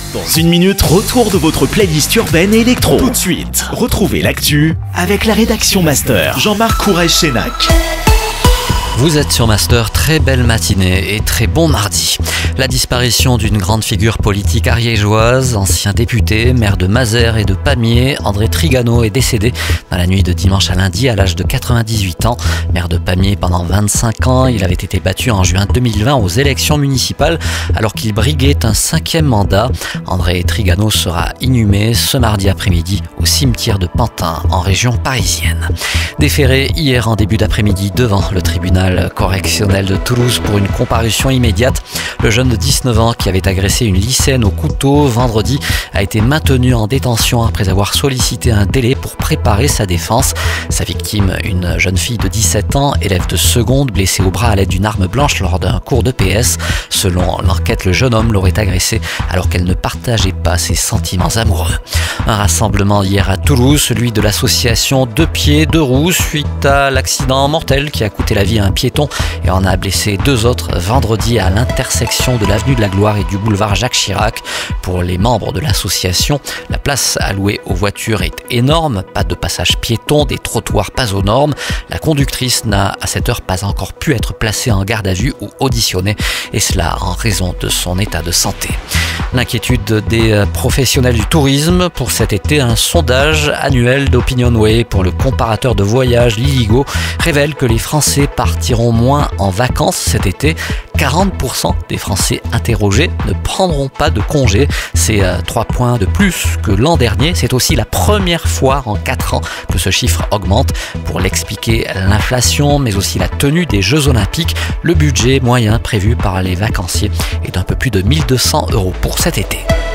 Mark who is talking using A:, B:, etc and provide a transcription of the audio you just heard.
A: Dans une minute, retour de votre playlist urbaine et électro. Tout de suite, retrouvez l'actu avec la rédaction Master. Jean-Marc Courage-Sénac.
B: Vous êtes sur Master, très belle matinée et très bon mardi. La disparition d'une grande figure politique ariégeoise, ancien député, maire de Mazères et de Pamiers, André Trigano est décédé dans la nuit de dimanche à lundi à l'âge de 98 ans. Maire de Pamiers pendant 25 ans, il avait été battu en juin 2020 aux élections municipales alors qu'il briguait un 5e mandat. André Trigano sera inhumé ce mardi après-midi au cimetière de Pantin en région parisienne. Déféré hier en début d'après-midi devant le tribunal correctionnel de Toulouse pour une comparution immédiate, le jeune de 19 ans qui avait agressé une lycéenne au couteau vendredi a été maintenu en détention après avoir sollicité un délai pour préparer sa défense. Sa victime, une jeune fille de 17 ans, élève de seconde, blessée au bras à l'aide d'une arme blanche lors d'un cours de PS. Selon l'enquête, le jeune homme l'aurait agressée alors qu'elle ne partageait pas ses sentiments amoureux. Un rassemblement hier à Toulouse, celui de l'association Deux Pieds, Deux Roues, suite à l'accident mortel qui a coûté la vie à un piéton et en a blessé 2 autres vendredi à l'intersection de l'avenue de la Gloire et du boulevard Jacques Chirac. Pour les membres de l'association, la place allouée aux voitures est énorme, pas de passage piéton, des trottoirs pas aux normes. La conductrice n'a à cette heure pas encore pu être placée en garde à vue ou auditionnée, et cela en raison de son état de santé. L'inquiétude des professionnels du tourisme pour cet été, un sondage annuel d'Opinionway pour le comparateur de voyages Liligo révèle que les Français partiront moins en vacances cet été. 40% des Français interrogés ne prendront pas de congé. C'est 3 points de plus que l'an dernier. C'est aussi la première fois en 4 ans que ce chiffre augmente. Pour l'expliquer, l'inflation, mais aussi la tenue des Jeux Olympiques, le budget moyen prévu par les vacanciers est d'un peu plus de 1 200 € pour cet été.